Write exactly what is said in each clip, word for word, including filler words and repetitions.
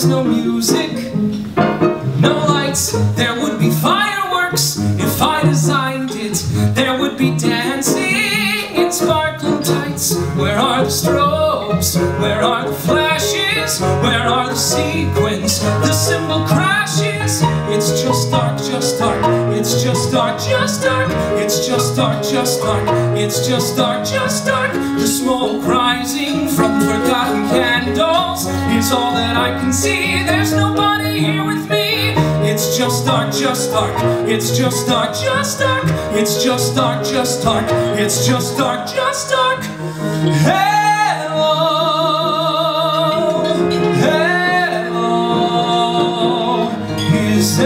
there's no music, no lights. There would be fireworks if I designed it. There would be dancing in sparkling tights. Where are the strobes? Where are the flashes? Where are the sequins? The cymbal crashes. It's just dark, just dark. It's just dark, just dark. It's just dark, just dark. It's just dark, just dark. The smoke rising from forgotten candles is all that I can see. There's nobody here with me. It's just dark, just dark. It's just dark, just dark. It's just dark, just dark. It's just dark, just dark. Hello, hello. Is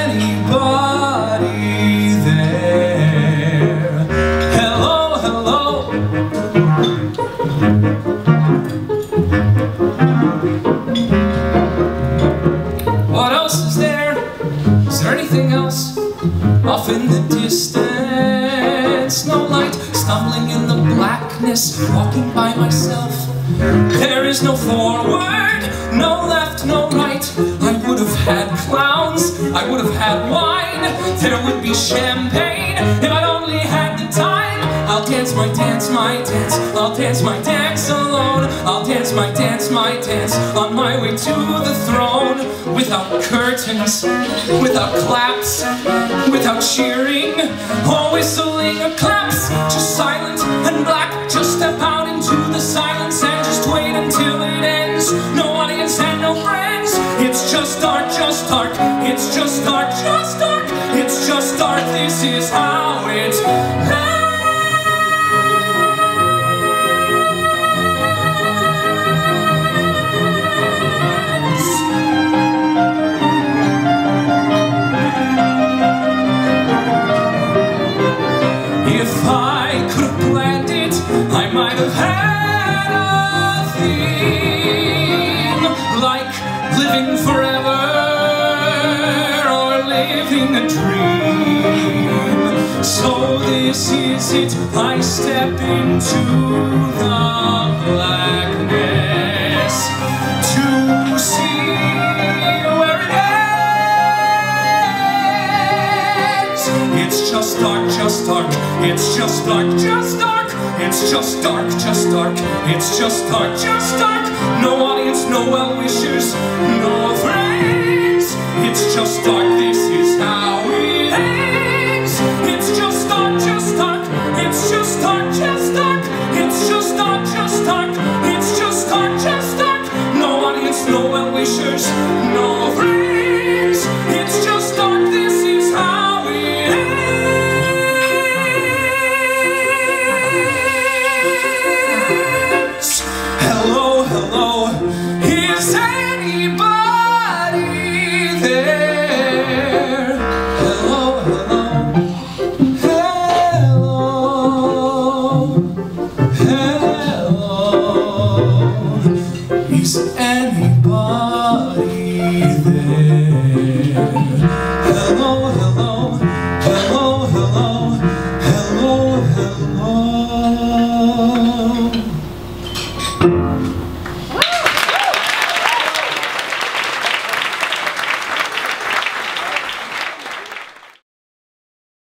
anybody there? Hello, hello. What else is there? Is there anything else? Off in the distance, no light, stumbling in the blackness, walking by myself. There is no forward, no left, no right. I would have had clowns, I would have had wine. There would be champagne if I only had the time. I'll dance my dance, my dance. I'll dance my dance alone. I'll dance my dance, my dance on my way to the throne. Without curtains, without claps, without cheering or whistling or claps. Just silent and black. Just step out into the silence and just wait until it ends. No audience and no friends. It's just dark, just dark. It's just dark, just dark. It's just dark. This is how it ends. If I could have planned it, I might have had a theme, like living forever or living a dream. So this is it, I step into the blackness to see where it ends. It's just dark, just dark. It's just dark, just dark. It's just dark, just dark. It's just dark, just dark. No audience, no well-wishers, no friends. It's just dark, this is how it ends. It's just dark, just dark. It's just dark, just dark. It's just dark, just dark. It's just dark, just dark. No audience, no well-wishers, no friends. It's just dark, this is how it ends. Hello, is anybody there? Hello, hello, hello, hello. Is anybody there?